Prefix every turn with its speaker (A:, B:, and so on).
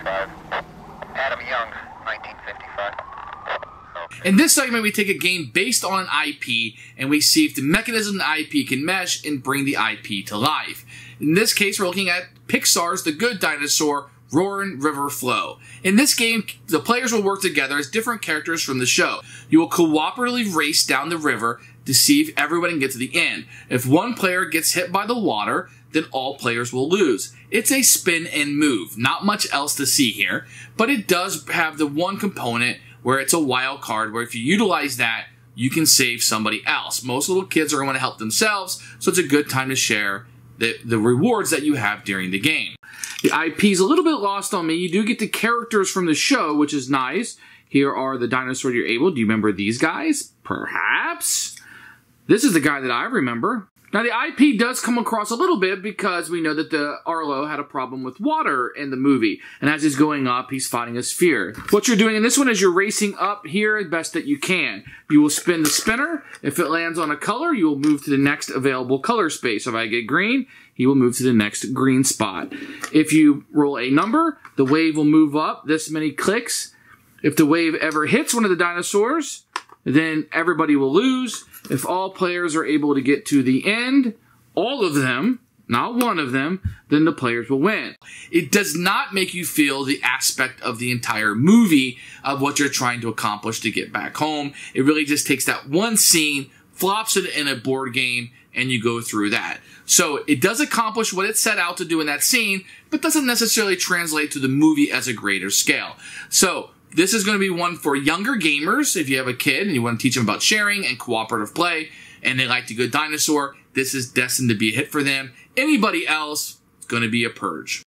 A: 5. Adam Young, 1955.
B: In this segment, we take a game based on an IP, and we see if the mechanism of the IP can mesh and bring the IP to life. In this case, we're looking at Pixar's The Good Dinosaur, Roarin' River Flow. In this game, the players will work together as different characters from the show. You will cooperatively race down the river to see if everyone can get to the end. If one player gets hit by the water, then all players will lose. It's a spin and move. Not much else to see here, but it does have the one component where it's a wild card, where if you utilize that, you can save somebody else. Most little kids are going to help themselves, so it's a good time to share the rewards that you have during the game. The IP is a little bit lost on me. You do get the characters from the show, which is nice. Here are the dinosaurs you're able. Do you remember these guys? Perhaps? This is the guy that I remember. Now, the IP does come across a little bit because we know that the Arlo had a problem with water in the movie. And as he's going up, he's fighting a sphere. What you're doing in this one is you're racing up here as best that you can. You will spin the spinner. If it lands on a color, you will move to the next available color space. So if I get green, he will move to the next green spot. If you roll a number, the wave will move up this many clicks. If the wave ever hits one of the dinosaurs, then everybody will lose. If all players are able to get to the end, all of them, not one of them, then the players will win. It does not make you feel the aspect of the entire movie of what you're trying to accomplish to get back home. It really just takes that one scene, flops it in a board game, and you go through that. So it does accomplish what it set out to do in that scene, but doesn't necessarily translate to the movie as a greater scale. So this is going to be one for younger gamers. If you have a kid and you want to teach them about sharing and cooperative play, and they like The Good Dinosaur, this is destined to be a hit for them. Anybody else, it's going to be a purge.